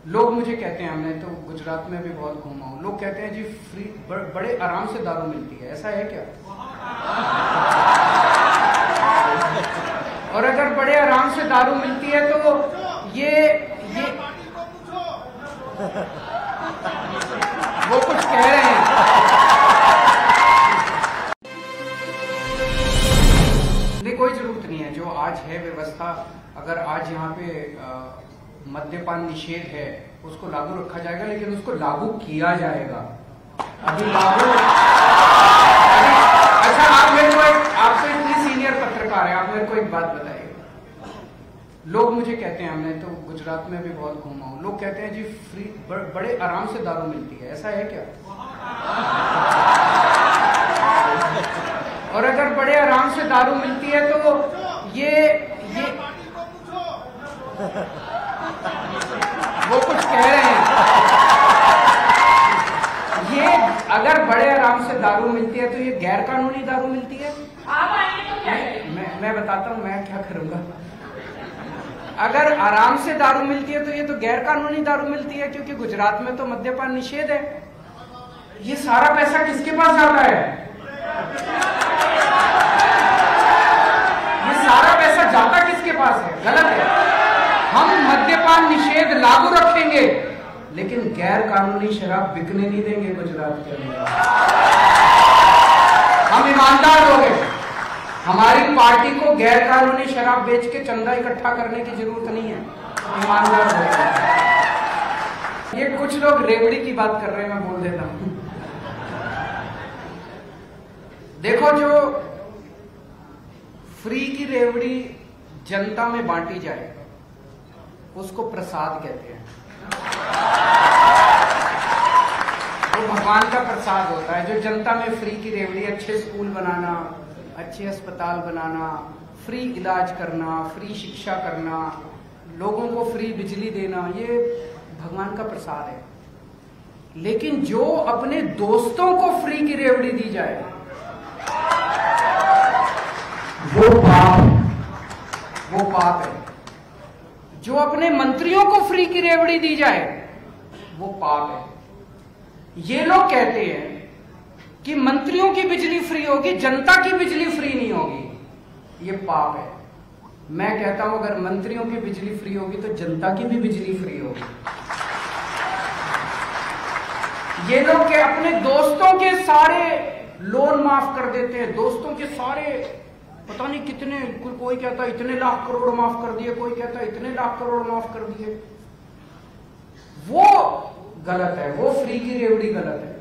लोग मुझे कहते हैं, मैं तो गुजरात में भी बहुत घूमा हूँ, लोग कहते हैं जी फ्री बड़े आराम से दारू मिलती है, ऐसा है क्या? और अगर बड़े आराम से दारू मिलती है तो ये वो कुछ कह रहे हैं। कोई जरूरत नहीं है, जो आज है व्यवस्था, अगर आज यहाँ पे मद्यपान निषेध है उसको लागू रखा जाएगा, लेकिन उसको लागू किया जाएगा। अभी लागू अच्छा, आप तो इतनी सीनियर पत्रकार है, आप मेरे को एक बात बताइए। लोग मुझे कहते हैं, मैं तो गुजरात में भी बहुत घूमा हूँ, लोग कहते हैं जी फ्री बड़े आराम से दारू मिलती है, ऐसा है क्या? और अगर बड़े आराम से दारू मिलती है तो ये वो कुछ कह रहे हैं। ये अगर बड़े आराम से दारू मिलती है तो ये गैर कानूनी दारू मिलती है। आप आएंगे तो क्या? मैं बताता हूँ मैं क्या करूंगा। अगर आराम से दारू मिलती है तो ये तो गैर कानूनी दारू मिलती है, क्योंकि गुजरात में तो मद्यपान निषेध है। ये सारा पैसा किसके पास जाता है? ये सारा पैसा जाता किसके पास है? गलत है। हम मद्यपान निषेध लागू रखेंगे, लेकिन गैर कानूनी शराब बिकने नहीं देंगे गुजरात के अंदर। हम ईमानदार लोग हैं, हमारी पार्टी को गैर कानूनी शराब बेच के चंदा इकट्ठा करने की जरूरत नहीं है। ईमानदार लोग हैं। ये कुछ लोग रेवड़ी की बात कर रहे हैं, मैं बोल देता हूं। देखो, जो फ्री की रेवड़ी जनता में बांटी जाए उसको प्रसाद कहते हैं। वो भगवान का प्रसाद होता है। जो जनता में फ्री की रेवड़ी, अच्छे स्कूल बनाना, अच्छे अस्पताल बनाना, फ्री इलाज करना, फ्री शिक्षा करना, लोगों को फ्री बिजली देना, ये भगवान का प्रसाद है। लेकिन जो अपने दोस्तों को फ्री की रेवड़ी दी जाए वो पाप है। जो अपने मंत्रियों को फ्री की रेवड़ी दी जाए वो पाप है। ये लोग कहते हैं कि मंत्रियों की बिजली फ्री होगी, जनता की बिजली फ्री नहीं होगी, ये पाप है। मैं कहता हूं अगर मंत्रियों की बिजली फ्री होगी तो जनता की भी बिजली फ्री होगी। ये लोग के अपने दोस्तों के सारे लोन माफ कर देते हैं, दोस्तों के सारे पता नहीं कितने, कोई कहता इतने लाख करोड़ माफ कर दिए, कोई कहता इतने लाख करोड़ माफ कर दिए। वो गलत है, वो फ्री की रेवड़ी गलत है।